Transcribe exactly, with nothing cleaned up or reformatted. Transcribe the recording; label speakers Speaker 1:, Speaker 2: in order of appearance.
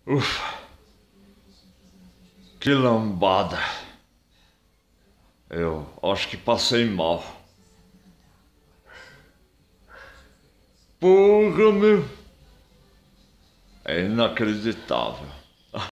Speaker 1: Ufa, que lambada. Eu acho que passei mal. Porra, meu. É inacreditável.